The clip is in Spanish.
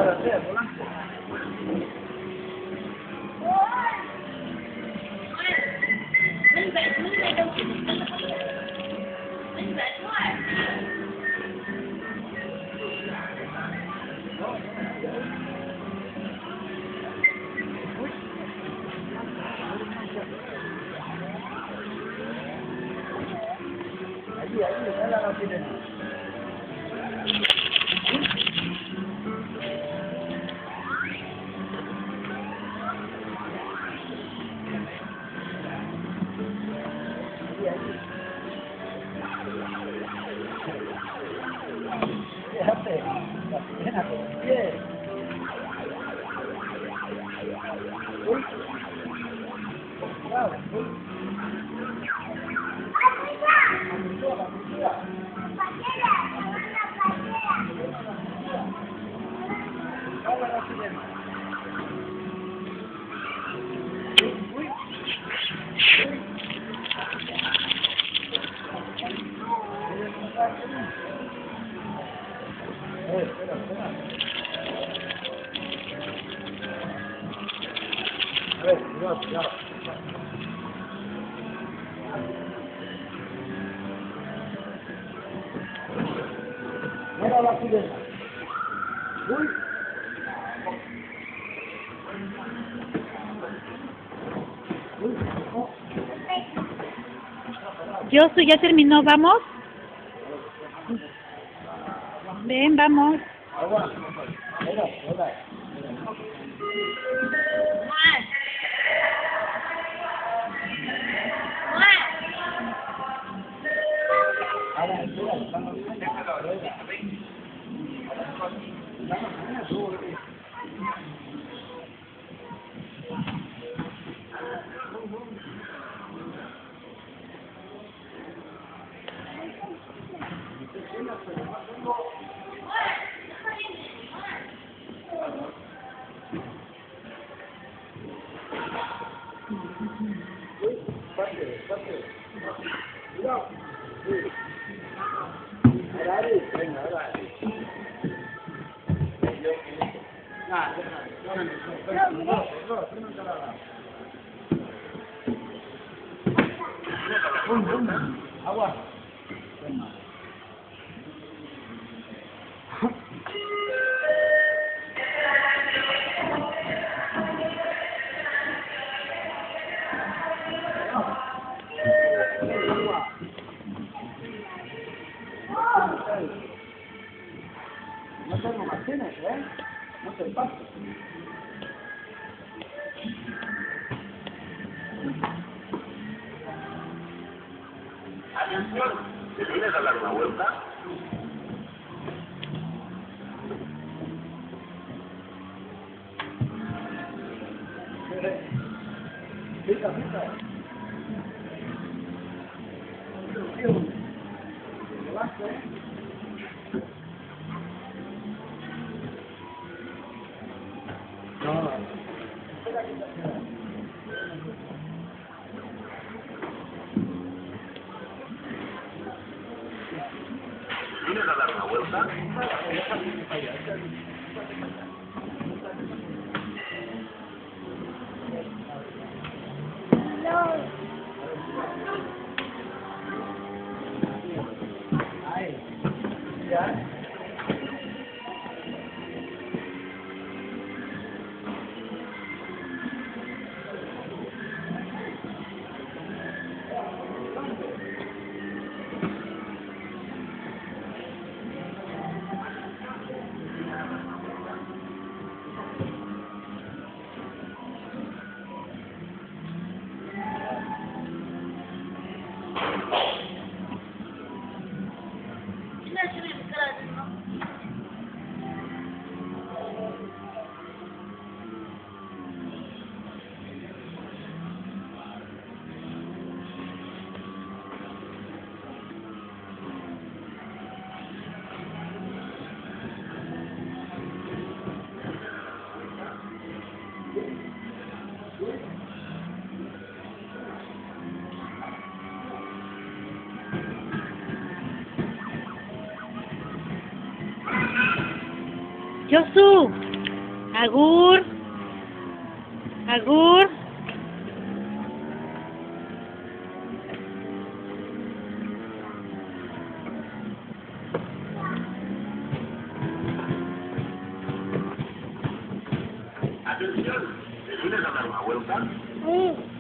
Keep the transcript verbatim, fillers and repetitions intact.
Minh Vệ, Minh Vệ đâu chỉ Minh Vệ thôi. Ahí, ahí, está la gasolina. Fíjate, fíjate, bien. Uy, cuidado, uy. Eh, espera, espera. A ver, cuidado, cuidado. Mira la sirena. Uy. Uy, no. Josu, ¿ya terminó? ¿Vamos? Ven, vamos. Agua. Mira, mira. Ahora, espera, estamos viendo. Pase, pase. Cuidado. Sí. Ahora, Ari. Venga, ahora, Ari. Ah, deja, ahora mismo. Venga, los dos, los dos, uno en cada lado. Bum, bum. Agua. Venga. No tengo más tienes, ¿eh? No te pases. Atención, ¿te quieres dar una vuelta? Fija, fija. No, espera que te queda. ¿Quieres dar una vuelta? Ahí. Ya. Josu. Agur. Agur. Atención, ¿te vienes a dar una vuelta? Sí.